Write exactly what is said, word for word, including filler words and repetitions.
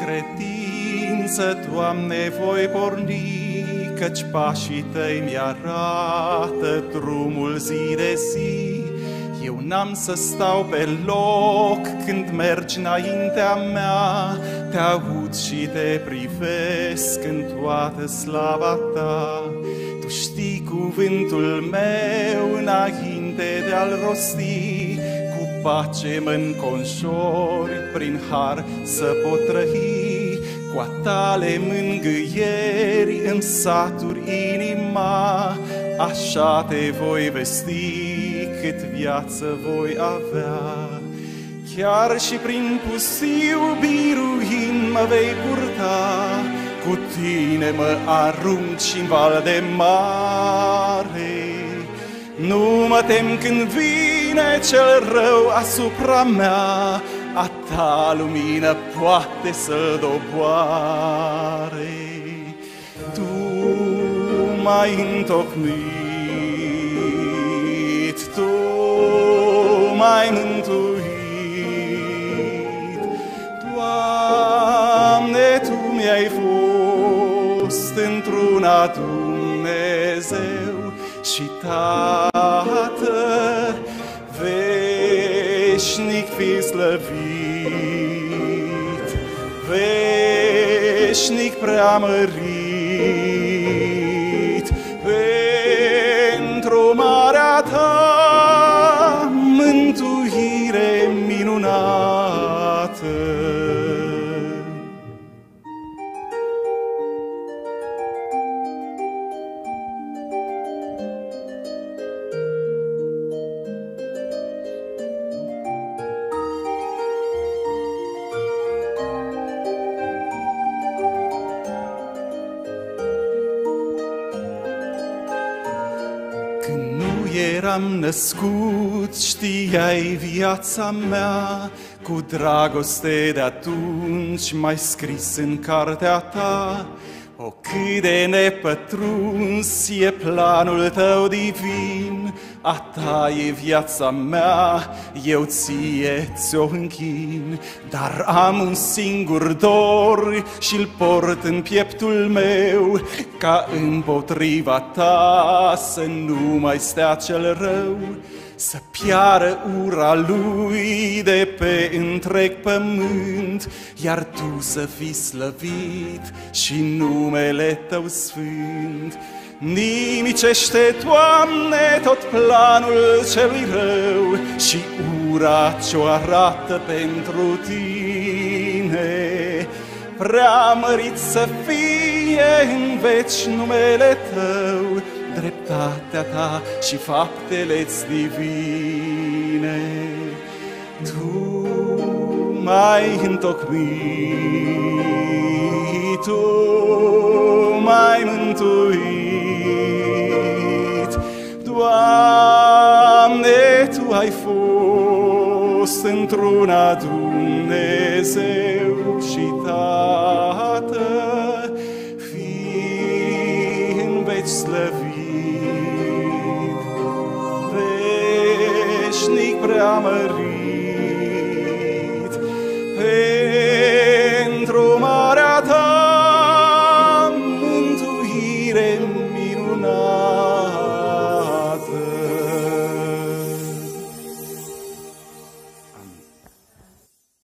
credință, Doamne, voi porni, căci pașii Tăi mi-arată drumul zi de zi. Eu n-am să stau pe loc când mergi înaintea mea, Te aud și te privesc în toată slava Ta. Tu știi cuvântul meu înainte de a-l rosti, cu pace mă înconjori, prin har să pot trăi. Cu a Tale mângâieri îmi saturi inima, așa Te voi vesti cât viață voi avea. Chiar și prin pustiu biruind mă vei purta, cu Tine mă arunci în val de mare. Nu mă tem când vine cel rău asupra mea, a Ta lumină poate să-l doboare. Tu m-ai întocmit, Tu m-ai mântuit, Doamne, Tu mi-ai fost într-una Dumnezeu și Tată, veșnic fi slăvit, veșnic preamărit, pentru marea Ta mântuire minunată. Eram născut, știai viața mea, cu dragoste de atunci m-ai scris în cartea Ta. O, cât de nepătruns e planul Tău divin, a Ta e viața mea, eu Ție ți-o închin. Dar am un singur dor și-l port în pieptul meu, ca împotriva Ta să nu mai stea cel rău, să piară ura lui de pe întreg pământ, iar Tu să fii slăvit și numele Tău sfânt. Nimicește, Doamne, tot planul celui rău și ura ce-o arată pentru Tine. Preamărit să fie în veci numele Tău, dreptatea Ta și faptele-ți divine. Tu m-ai întocmit, Tu m-ai mântuit, Doamne, Tu ai fost într-una Dumnezeu și Tată, fii în veci slăvit, veșnic preamărit,